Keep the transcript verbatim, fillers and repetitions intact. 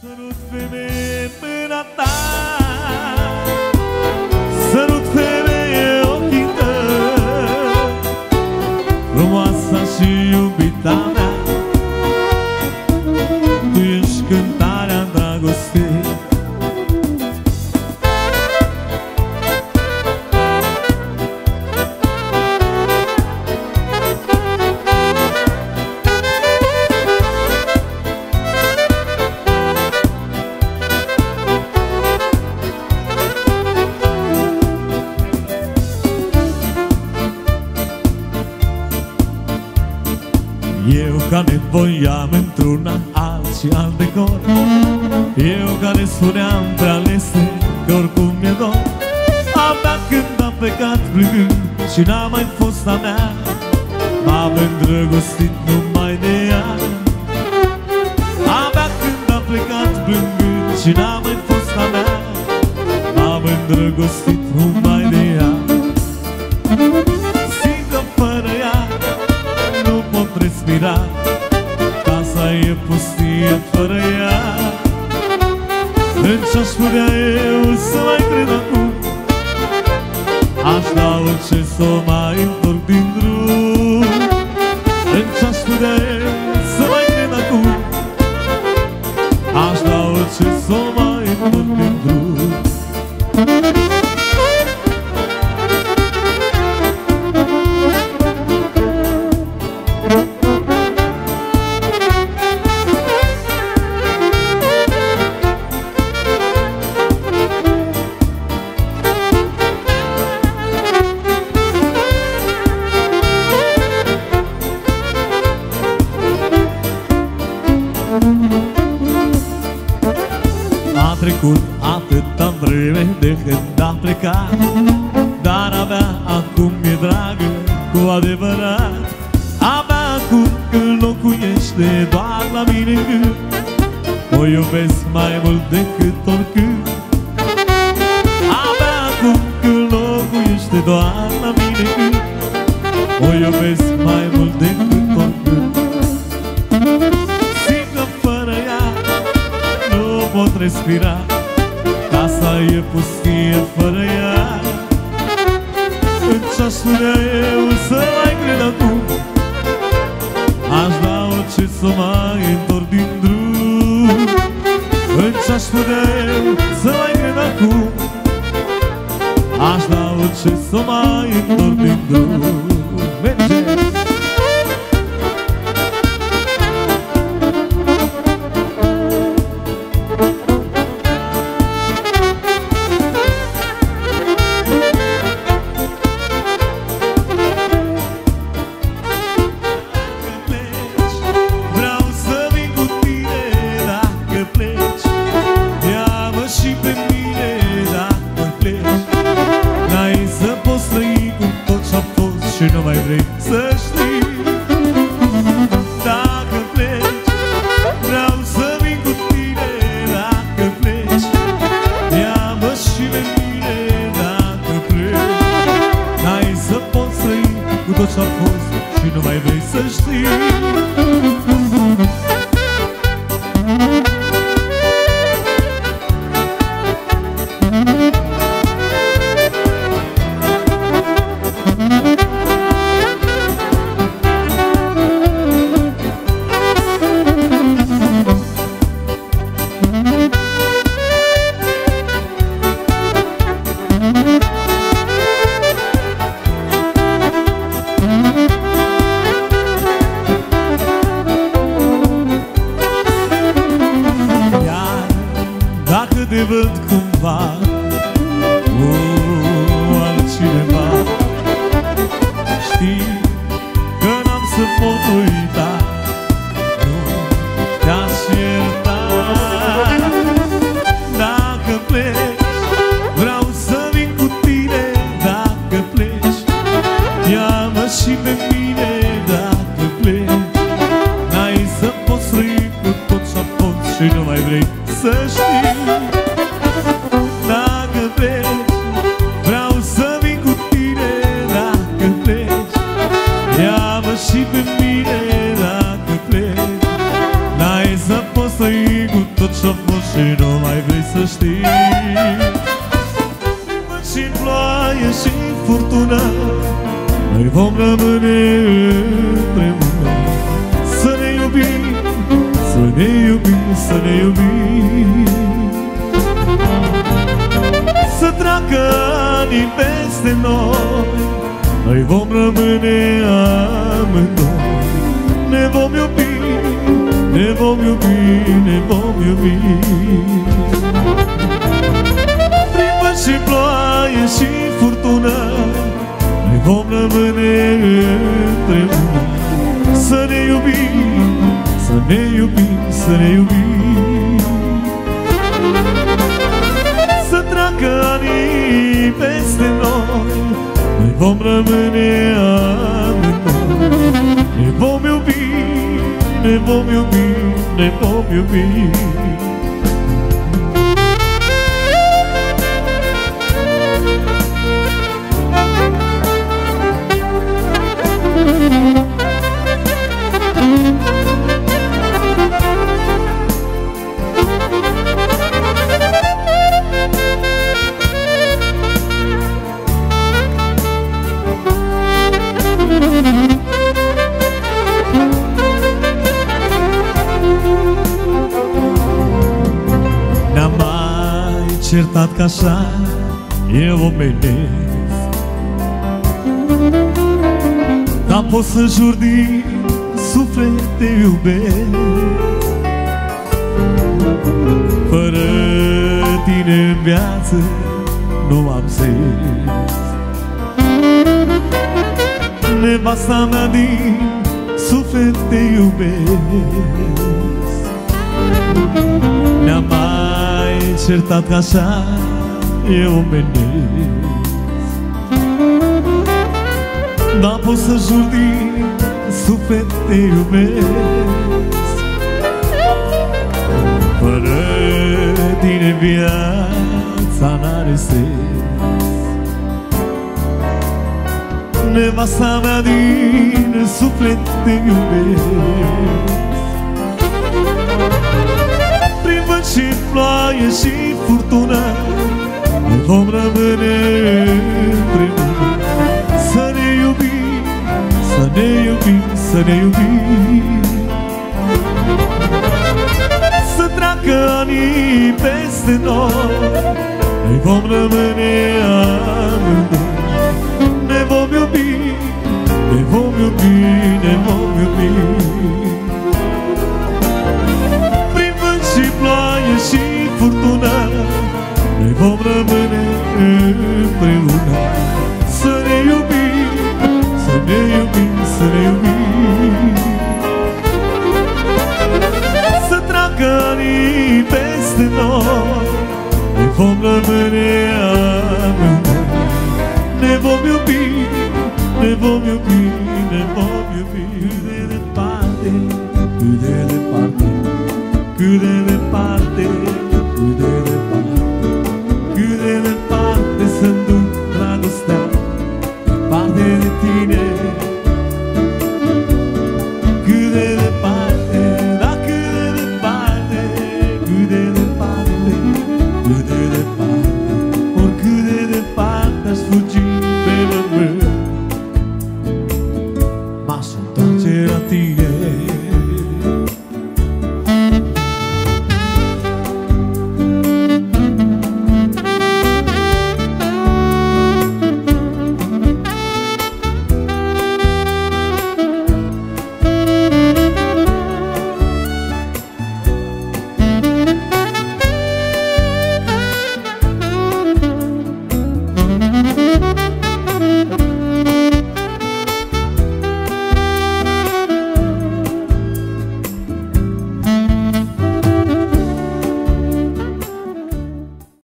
Sărut femeie în mâna ta, sărut femeie ochii tăi, frumoasa și iubita mea, tu ești cântarea dragostei. Eu care voiam într-una alt și alt decor, eu care spuneam pe alese că oricum mi-e dor, abia când a plecat plângând și n-a mai fost a mea, m-am îndrăgostit numai de ea. Abia când a plecat plângând și n-a mai fost a mea, m-am îndrăgostit numai de ea. Simt că fără ea nu pot respira, casa e pustie fără ea. În ce-aș putea eu să mai cred acum, aș da orice să o mai întorc din drum. În ce-aș putea eu să mai cred acum, aș da orice să o mai întorc din drum. A trecut atâta vreme de când a plecat, dar abia acum e dragă cu adevărat. Abia acum când locuiește doar la mine în gând, o iubesc mai mult decât oricând. Abia acum când locuiește doar la mine în gând, o iubesc mai mult decât oricând. Simt că fără ea nu pot respira, casa e pustie fără ea. În ce-aș putea eu să mai cred acum, aș da orice să mai întorc din drum. În ce-aș putea eu să mai cred acum, aș da orice să mai întorc din drum. Merge! Și nu mai vrei să știi. Dacă pleci, vreau să vin cu tine. Dacă pleci, ia-mă și pe mine. Dacă pleci, n-ai să poți trăi cu tot ce-a fost și nu mai vrei să știi. Dacă te văd cumva cu altcineva, știi că n-am să pot uita, nu te-aș ierta. Dacă pleci, vreau să vin cu tine. Dacă pleci, ia-mă și pe mine. Dacă pleci, n-ai să poți trăi cu tot ce-a fost și nu mai vrei să știi. Dacă pleci, vreau să vin cu tine. Dacă pleci, ia-mă și pe mine. Dacă pleci, n-ai să poți trăi cu tot ce s-a fost și nu mai vrei să știi. Și-n ploaie și-n furtună noi vom rămâne împreună. Să ne iubim, să ne iubim, să ne iubim. Să treacă anii peste noi, noi vom rămâne amândoi. Ne vom iubi, ne vom iubi, ne vom iubi. Prin vânt și ploaie și furtună noi vom rămâne împreună. Să ne iubim, să ne iubim, să ne iubim. Să treacă anii peste noi, noi vom rămâne amândoi. Ne vom iubi, ne vom iubi, ne vom iubi. Ne-am mai certat că așa e omenesc, dar pot să jur din suflet te iubesc. Fără tine în viață nu am sens. Nevasta mea din suflet te iubesc. Ne-am mai certat că așa e omenesc, dar pot să jur din suflet te iubesc. Fără tine viața n-are sens. Nevasta mea din suflet te iubesc. Prin vânt și ploaie și furtună noi vom rămâne împreună. Să ne iubim, să ne iubim, să ne iubim. Să treacă anii peste noi, noi vom rămâne amândoi. Ne vom iubi, ne vom iubi, ne vom iubi. Prin vânt și ploaie și furtună noi vom rămâne împreună. Să ne iubim, să ne iubim, să ne iubim. Să treacă anii peste noi, noi vom rămâne amândoi. Ne vom iubi, ne vom iubi, ne vom iubi. Cât de departe, cât de departe, cât de departe, cât de departe, cât de departe.